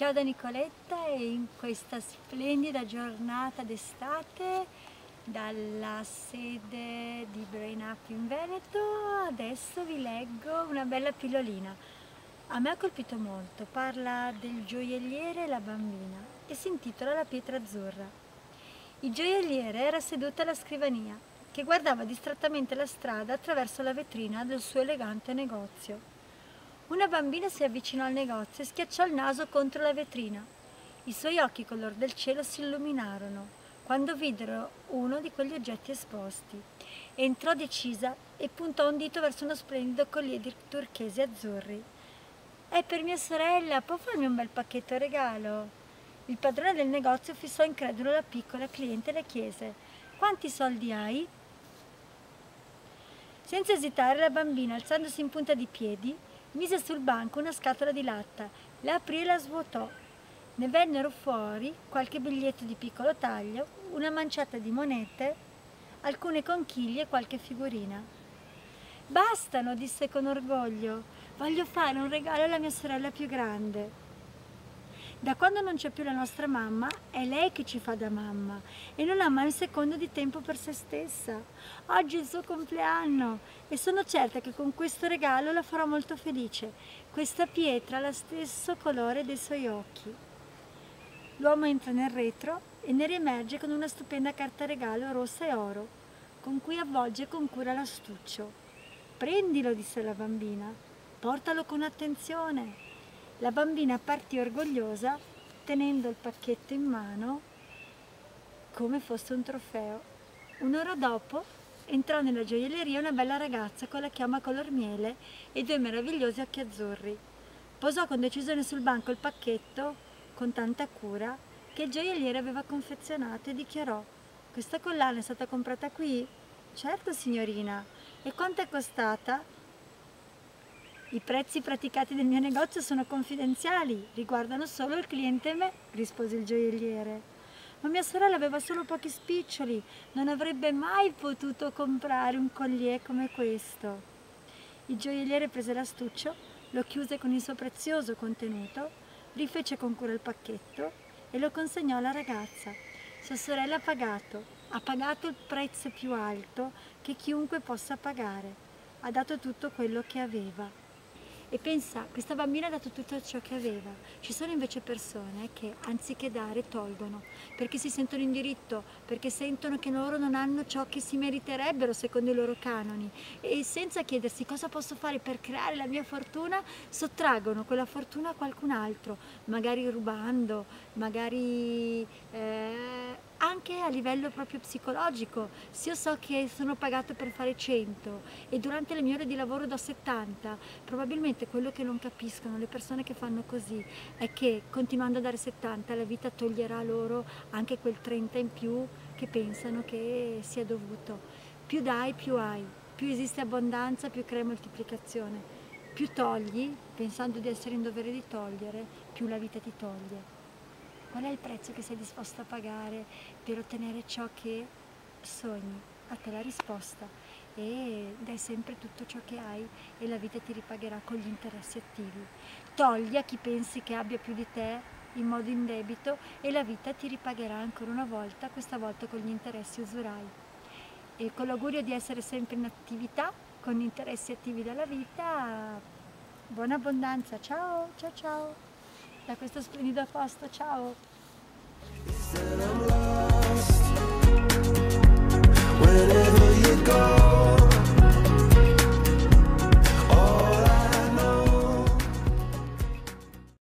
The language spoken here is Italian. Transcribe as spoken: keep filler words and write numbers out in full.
Ciao da Nicoletta e in questa splendida giornata d'estate dalla sede di Brain Up in Veneto adesso vi leggo una bella pillolina. A me ha colpito molto, parla del gioielliere e la bambina e si intitola La pietra azzurra. Il gioielliere era seduto alla scrivania che guardava distrattamente la strada attraverso la vetrina del suo elegante negozio. Una bambina si avvicinò al negozio e schiacciò il naso contro la vetrina. I suoi occhi color del cielo si illuminarono quando videro uno di quegli oggetti esposti. Entrò decisa e puntò un dito verso uno splendido collier di turchesi azzurri. «È per mia sorella, può farmi un bel pacchetto regalo?» Il padrone del negozio fissò incredulo la piccola cliente e le chiese: «Quanti soldi hai?» Senza esitare la bambina, alzandosi in punta di piedi, mise sul banco una scatola di latta, la aprì e la svuotò. Ne vennero fuori qualche biglietto di piccolo taglio, una manciata di monete, alcune conchiglie e qualche figurina. «Bastano», disse con orgoglio, «voglio fare un regalo alla mia sorella più grande». Da quando non c'è più la nostra mamma, è lei che ci fa da mamma e non ha mai un secondo di tempo per se stessa. Oggi è il suo compleanno e sono certa che con questo regalo la farò molto felice. Questa pietra ha lo stesso colore dei suoi occhi. L'uomo entra nel retro e ne riemerge con una stupenda carta regalo rossa e oro, con cui avvolge con cura l'astuccio. «Prendilo», disse la bambina, «portalo con attenzione». La bambina partì orgogliosa, tenendo il pacchetto in mano come fosse un trofeo. Un'ora dopo entrò nella gioielleria una bella ragazza con la chioma color miele e due meravigliosi occhi azzurri. Posò con decisione sul banco il pacchetto con tanta cura che il gioielliere aveva confezionato e dichiarò: «Questa collana è stata comprata qui?» «Certo, signorina. E quanto è costata?» «I prezzi praticati nel mio negozio sono confidenziali, riguardano solo il cliente e me», rispose il gioielliere. «Ma mia sorella aveva solo pochi spiccioli, non avrebbe mai potuto comprare un collier come questo». Il gioielliere prese l'astuccio, lo chiuse con il suo prezioso contenuto, rifece con cura il pacchetto e lo consegnò alla ragazza. Sua sorella ha pagato, ha pagato il prezzo più alto che chiunque possa pagare, ha dato tutto quello che aveva. E pensa, questa bambina ha dato tutto ciò che aveva. Ci sono invece persone che anziché dare tolgono, perché si sentono in diritto, perché sentono che loro non hanno ciò che si meriterebbero secondo i loro canoni e senza chiedersi cosa posso fare per creare la mia fortuna, sottraggono quella fortuna a qualcun altro, magari rubando, magari eh, anche a livello proprio psicologico. Se io so che sono pagato per fare cento e durante le mie ore di lavoro do settanta, probabilmente quello che non capiscono le persone che fanno così è che continuando a dare settanta la vita toglierà loro anche quel trenta in più che pensano che sia dovuto. Più dai, più hai, più esiste abbondanza, più crea moltiplicazione. Più togli, pensando di essere in dovere di togliere, più la vita ti toglie. Qual è il prezzo che sei disposto a pagare per ottenere ciò che sogni? A te la risposta. E dai sempre tutto ciò che hai e la vita ti ripagherà con gli interessi attivi. Togli a chi pensi che abbia più di te in modo indebito e la vita ti ripagherà ancora una volta, questa volta con gli interessi usurai. E con l'augurio di essere sempre in attività, con interessi attivi dalla vita, buona abbondanza, ciao, ciao ciao, da questo splendido posto, ciao!